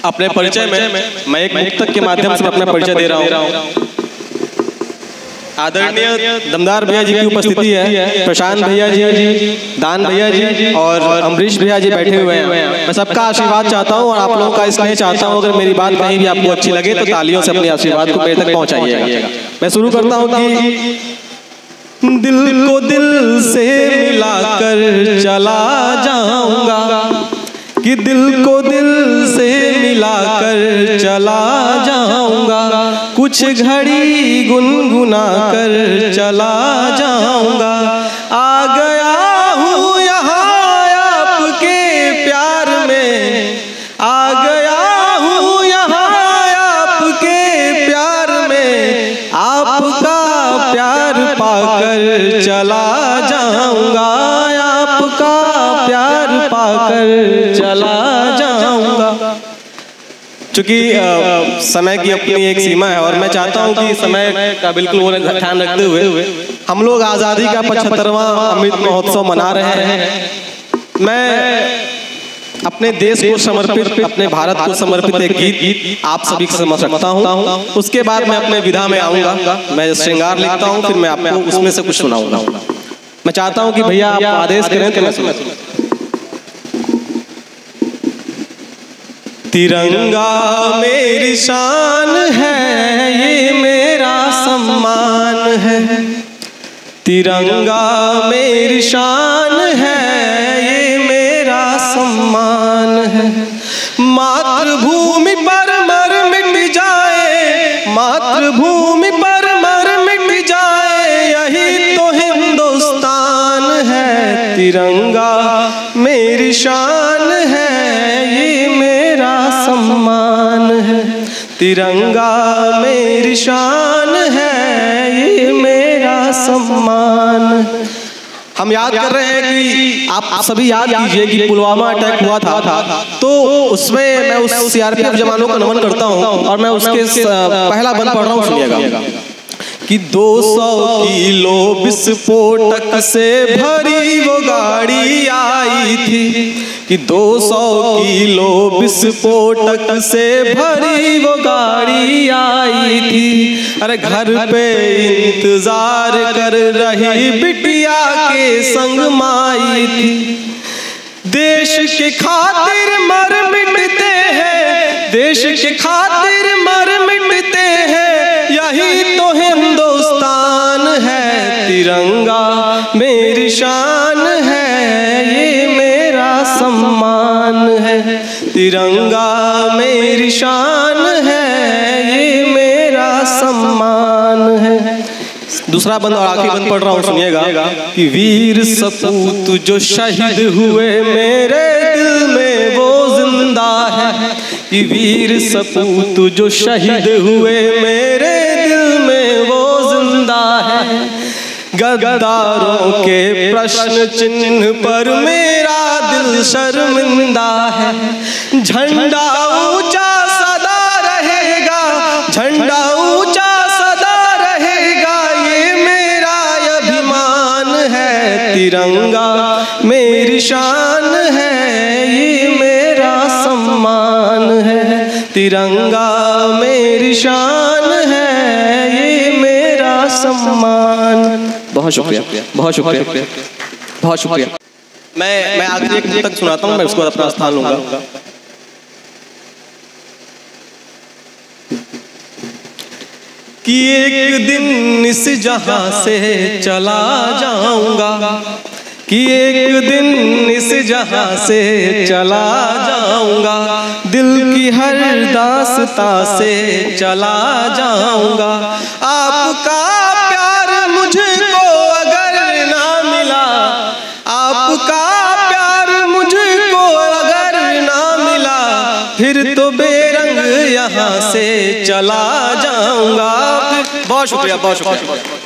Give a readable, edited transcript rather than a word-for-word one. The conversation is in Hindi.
अपने परिचय में मैं एक मुक्तक के माध्यम से अपना परिचय दे रहा हूँ। आदरणीय दमदार भैया जी की उपस्थिति है, प्रशांत भैया जी, दान भैया जी और अमरीश भैया जी बैठे हुए हैं। मैं सबका आशीर्वाद चाहता हूँ और आप लोगों का स्नेह चाहता हूँ। अगर मेरी बात कहीं भी आपको अच्छी लगे तो तालियों से अपने आशीर्वाद को मेरे तक पहुँचाइएगा। मैं शुरू करता हूँ कि दिल को दिल से मिलाकर चला जाऊंगा, कि दिल को दिल से मिलाकर चला जाऊंगा, कुछ घड़ी गुनगुना कर चला जाऊंगा। आ गया हूँ यहाँ आपके प्यार में, आ गया हूँ यहाँ आपके प्यार में, आपका प्यार पाकर चला जाऊंगा, आपका प्यार पाकर चला जाऊंगा। चूंकि समय की अपनी एक सीमा है और मैं चाहता हूं कि समय का बिल्कुल वो ध्यान रखते हुए हम लोग आज़ादी का 75वां अमृत महोत्सव मना रहे हैं। मैं अपने देश को समर्पित, अपने भारत को समर्पित एक गीत आप सभी के समक्ष रखता हूं। उसके बाद मैं अपने विधा में आऊँगा। मैं श्रृंगार लिखता हूँ, फिर मैं आपको उसमें से कुछ सुनाऊंगा। मैं चाहता हूँ कि भैया आप आदेश करें तो मैं सुना। तिरंगा मेरी शान है, ये मेरा सम्मान है। तिरंगा मेरी शान है, ये मेरा सम्मान है। मातृभूमि पर मर मिट जाए, मातृभूमि पर मर मिट जाए, यही तो हिंदुस्तान है। तिरंगा मेरी शान है, ये मेरा सम्मान है। तिरंगा मेरी शान है, ये मेरा सम्मान है। हम याद कर रहे हैं कि आप सभी याद कीजिए कि पुलवामा अटैक हुआ था, तो उसमें मैं उस सीआरपीएफ जवानों को नमन करता हूं और मैं उसके पहला बंद पढ़ रहा हूं, सुनिएगा कि 200 किलो विस्फोटक से भरी वो गाड़ी आई थी, कि 200 किलो विस्फोटक से भरी वो गाड़ी आई थी। अरे घर पे इंतजार कर रही बिटिया के संग माई थी। देश के खातिर मर मिटते हैं, देश के खातिर मर मिटते हैं, यही तो हिंदुस्तान है। तिरंगा मेरी शान है, ये मेरा सम्मान है। तिरंगा मेरी शान है, ये मेरा सम्मान है। दूसरा बंद और आखिरी बंद पढ़ रहा हूँ, सुनिएगा कि वीर सपूत जो शहीद हुए मेरे दिल में वो जिंदा है, कि वीर सपूत जो शहीद हुए मेरे दिल में वो जिंदा है। गद्दारों के प्रश्न चिन्ह पर मेरा दिल शर्मिंदा है। झंडा ऊंचा सदा रहेगा, झंडा ऊंचा सदा रहेगा, ये मेरा अभिमान है। तिरंगा मेरी शान है, ये मेरा सम्मान है। तिरंगा मेरी शान है, ये मेरा सम्मान। बहुत शुक्रिया, बहुत शुक्रिया, बहुत शुक्रिया। मैं आखिरी एक तक सुनाता हूँ, मैं उसको अपना स्थान लूंगा। कि एक दिन इस जहां से चला जाऊंगा, कि एक दिन इस जहां से चला जाऊंगा, दिल की हर दास्तां से चला जाऊंगा। आपका प्यार मुझको अगर ना मिला, आपका प्यार मुझको अगर ना मिला, फिर तो बेरंग यहाँ से चला जाऊंगा। बहुत शुक्रिया, बहुत शुक्रिया।